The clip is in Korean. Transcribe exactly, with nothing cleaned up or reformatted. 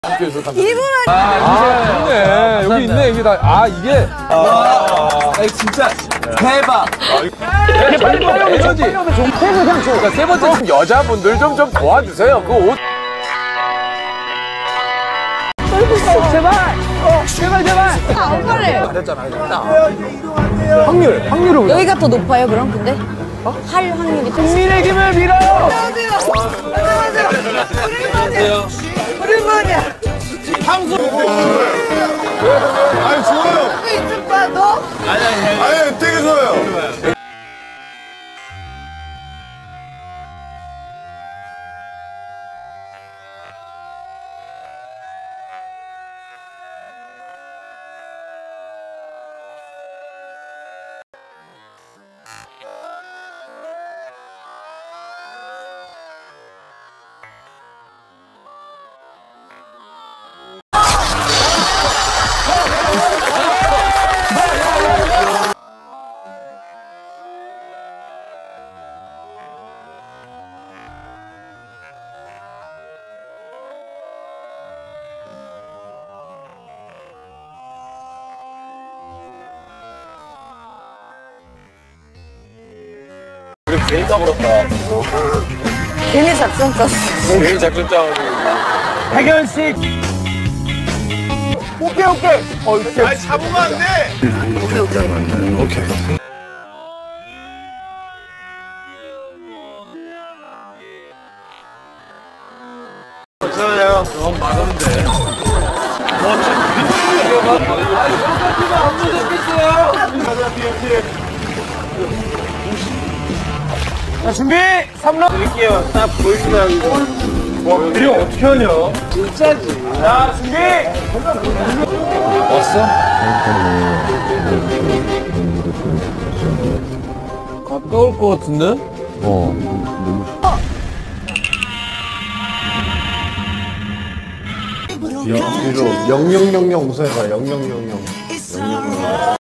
이분 아, 아, 있네. 여기 있네, 여기 다. 아, 이게. 아, 아니, 진짜 대박. 에너지. 그냥 줘. 세 번째 좀 여자분들 좀 좀 도와주세요. 그 옷. 제발! 어, 제발, 제발! 아, 안 빨래! 잘했잖아, 잘했다. 확률, 확률을. 여기가 더 높아요, 그럼? 근데? 어? 할 확률이 더 국민의 힘을 밀어! 안녕하세요! 안녕하세요! 오랜만이야! 오랜만이야! 방송! 아니, 좋아요! 이쪽 봐, 너? 아니, 아니, 아니, 되게 좋아요! 우리 괜히 까불었다. 괜히 작전 짰어. 괜히 작전 짜가지고. 백연씨. 오케이, 오케이. 어, 이렇게. 아니, 잡으면 안 돼! 오케이, 오케이. 오케이. 괜찮아요. 그럼 막으면 돼. 자, 준비! 삼 라운드. 드릴게요. 딱 보이시면. 와, 그래, 어떻게 하냐? 진짜지. 자, 준비! 왔어? 가까울 것 같은데? 뒤로 영영영영 웃어봐. 영영영영.